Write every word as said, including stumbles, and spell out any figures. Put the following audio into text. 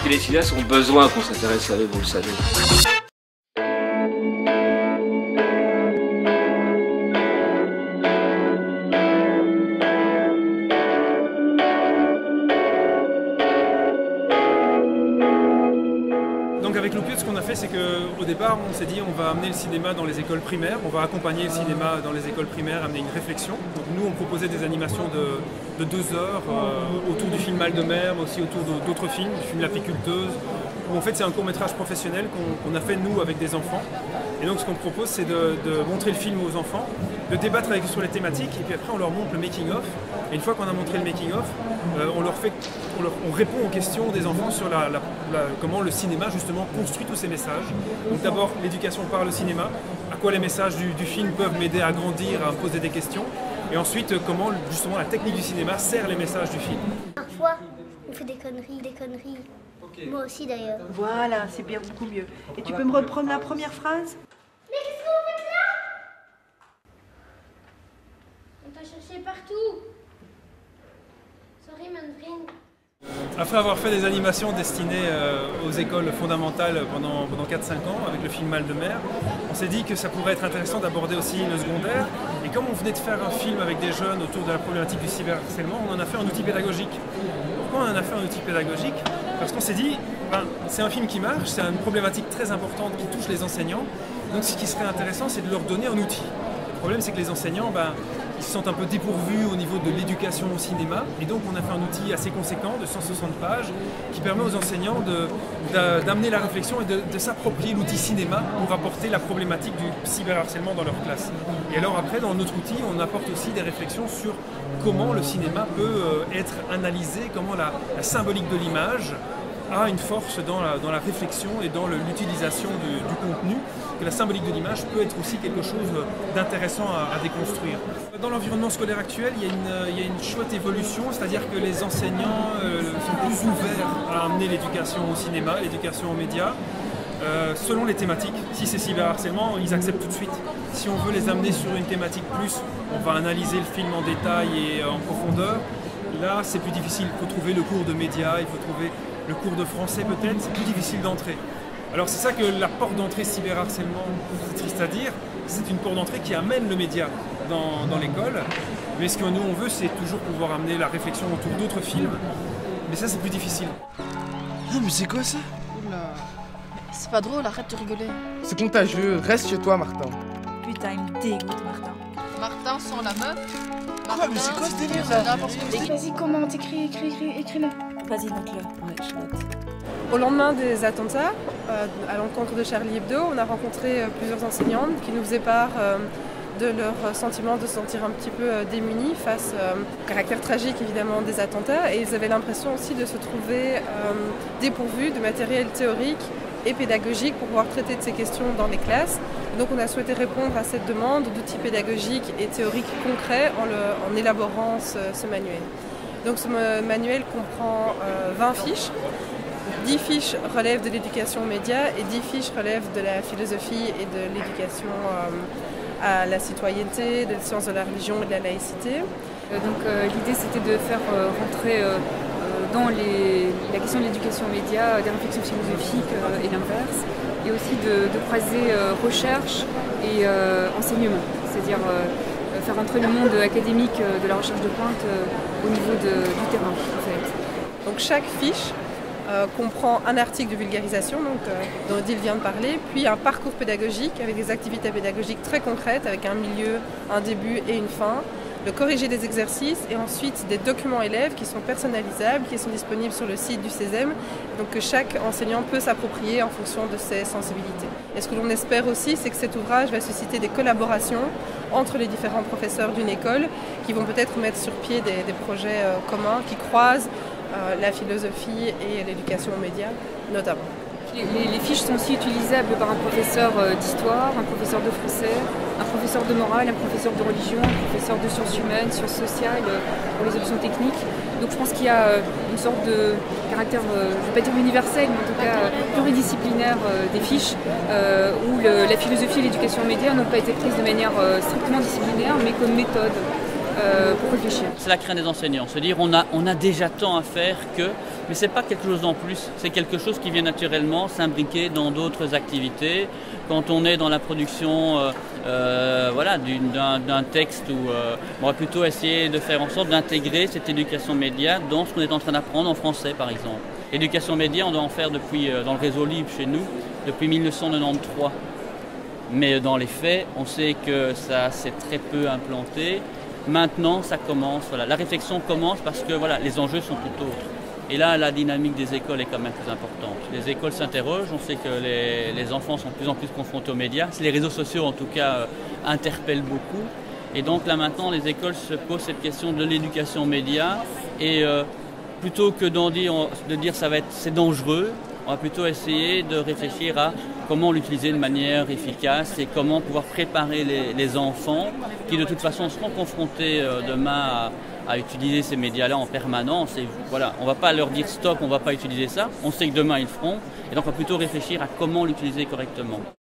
que les cinéastes ont besoin qu'on s'intéresse à eux, vous le savez. Donc avec Lopiot, ce qu'on a fait, c'est qu'au départ, on s'est dit on va amener le cinéma dans les écoles primaires, on va accompagner le cinéma dans les écoles primaires, amener une réflexion. Donc nous, on proposait des animations de, de deux heures euh, autour du film Mal de mer, mais aussi autour d'autres films, du film L'apiculteuse, où en fait c'est un court-métrage professionnel qu'on qu'on a fait nous avec des enfants. Et donc ce qu'on propose, c'est de, de montrer le film aux enfants, de débattre avec eux sur les thématiques, et puis après on leur montre le making-of. Et une fois qu'on a montré le making-of, euh, on, leur fait, on, leur, on répond aux questions des enfants sur la, la, la, comment le cinéma justement construit tous ces messages. Donc d'abord l'éducation par le cinéma, à quoi les messages du, du film peuvent m'aider à grandir, à me poser des questions. Et ensuite comment justement la technique du cinéma sert les messages du film. Parfois on fait des conneries, des conneries. Okay. Moi aussi d'ailleurs. Voilà, c'est bien beaucoup mieux. Et tu peux me reprendre la première phrase? Mais qu'est-ce que vous faites là? On t'a cherché partout. Sorry Mandarin. Après avoir fait des animations destinées euh, aux écoles fondamentales pendant, pendant quatre cinq ans avec le film Mal de mer, on s'est dit que ça pourrait être intéressant d'aborder aussi le secondaire. Et comme on venait de faire un film avec des jeunes autour de la problématique du cyberharcèlement, on en a fait un outil pédagogique. Pourquoi on en a fait un outil pédagogique? Parce qu'on s'est dit, ben, c'est un film qui marche, c'est une problématique très importante qui touche les enseignants. Donc ce qui serait intéressant, c'est de leur donner un outil. Le problème, c'est que les enseignants, ben, ils se sentent un peu dépourvus au niveau de l'éducation au cinéma. Et donc on a fait un outil assez conséquent de cent soixante pages qui permet aux enseignants d'amener la réflexion et de, de s'approprier l'outil cinéma pour apporter la problématique du cyberharcèlement dans leur classe. Et alors après, dans notre outil, on apporte aussi des réflexions sur comment le cinéma peut être analysé, comment la, la symbolique de l'image a une force dans la, dans la réflexion et dans l'utilisation du, du contenu, que la symbolique de l'image peut être aussi quelque chose d'intéressant à, à déconstruire. Dans l'environnement scolaire actuel, il y a une, il y a une chouette évolution, c'est-à-dire que les enseignants euh, sont plus ouverts à amener l'éducation au cinéma, l'éducation aux médias, euh, selon les thématiques. Si c'est cyberharcèlement, ils acceptent tout de suite. Si on veut les amener sur une thématique plus, on va analyser le film en détail et en profondeur. Là, c'est plus difficile, il faut trouver le cours de médias, il faut trouver le cours de français peut-être, c'est plus difficile d'entrer. Alors c'est ça que la porte d'entrée cyberharcèlement, c'est triste à dire, c'est une porte d'entrée qui amène le média dans, dans l'école. Mais ce que nous on veut, c'est toujours pouvoir amener la réflexion autour d'autres films. Mais ça c'est plus difficile. Ah mais c'est quoi ça? C'est pas drôle, arrête de rigoler. C'est contagieux, reste chez toi Martin. Putain, il me dégoûte Martin. Martin sans la meuf. Martin, ah mais c'est quoi ce délire là? Vas-y, comment t'écris, écris, écris, écris-le. Vas-y, note-le. Ouais, je note. Au lendemain des attentats, euh, à l'encontre de Charlie Hebdo, on a rencontré euh, plusieurs enseignantes qui nous faisaient part euh, de leur sentiment de se sentir un petit peu euh, démunis face euh, au caractère tragique évidemment des attentats, et ils avaient l'impression aussi de se trouver euh, dépourvus de matériel théorique et pédagogique pour pouvoir traiter de ces questions dans les classes. Donc on a souhaité répondre à cette demande d'outils pédagogiques et théoriques concrets en, le, en élaborant ce, ce manuel. Donc ce manuel comprend euh, vingt fiches. dix fiches relèvent de l'éducation aux médias et dix fiches relèvent de la philosophie et de l'éducation euh, à la citoyenneté, des sciences de la religion et de la laïcité. Euh, donc euh, l'idée c'était de faire euh, rentrer euh, dans les, la question de l'éducation aux médias des réflexions philosophiques euh, et l'inverse, et aussi de, de croiser euh, recherche et euh, enseignement, c'est-à-dire euh, faire rentrer le monde académique euh, de la recherche de pointe euh, au niveau de, du terrain en fait. Donc chaque fiche Euh, comprend un article de vulgarisation donc, euh, dont Odile vient de parler, puis un parcours pédagogique avec des activités pédagogiques très concrètes avec un milieu, un début et une fin, le corrigé des exercices et ensuite des documents élèves qui sont personnalisables, qui sont disponibles sur le site du Césem, donc que chaque enseignant peut s'approprier en fonction de ses sensibilités. Et ce que l'on espère aussi, c'est que cet ouvrage va susciter des collaborations entre les différents professeurs d'une école qui vont peut-être mettre sur pied des, des projets euh, communs qui croisent Euh, la philosophie et l'éducation aux médias, notamment. Les, les, les fiches sont aussi utilisables par un professeur euh, d'histoire, un professeur de français, un professeur de morale, un professeur de religion, un professeur de sciences humaines, sciences sociales, euh, pour les options techniques. Donc je pense qu'il y a euh, une sorte de caractère, euh, je ne vais pas dire universel, mais en tout cas euh, pluridisciplinaire euh, des fiches, euh, où le, la philosophie et l'éducation aux médias n'ont pas été prises de manière euh, strictement disciplinaire, mais comme méthode. Euh, pour réfléchir. C'est la crainte des enseignants, se dire on a, on a déjà tant à faire que mais ce n'est pas quelque chose en plus, c'est quelque chose qui vient naturellement s'imbriquer dans d'autres activités. Quand on est dans la production euh, euh, voilà, d'un, d'un texte, où, euh, on va plutôt essayer de faire en sorte d'intégrer cette éducation média dans ce qu'on est en train d'apprendre en français par exemple. L'éducation média, on doit en faire depuis, euh, dans le réseau libre chez nous, depuis mille neuf cent quatre-vingt-treize. Mais dans les faits, on sait que ça s'est très peu implanté. Maintenant, ça commence. Voilà. La réflexion commence parce que voilà, les enjeux sont tout autres. Et là, la dynamique des écoles est quand même plus importante. Les écoles s'interrogent, on sait que les, les enfants sont de plus en plus confrontés aux médias. Les réseaux sociaux, en tout cas, euh, interpellent beaucoup. Et donc là, maintenant, les écoles se posent cette question de l'éducation média. Et euh, plutôt que d'en dire, de dire ça va être, c'est dangereux, on va plutôt essayer de réfléchir à comment l'utiliser de manière efficace et comment pouvoir préparer les, les enfants qui de toute façon seront confrontés euh, demain à, à utiliser ces médias-là en permanence. Et voilà, on ne va pas leur dire stop, on ne va pas utiliser ça. On sait que demain ils le feront. Et donc on va plutôt réfléchir à comment l'utiliser correctement.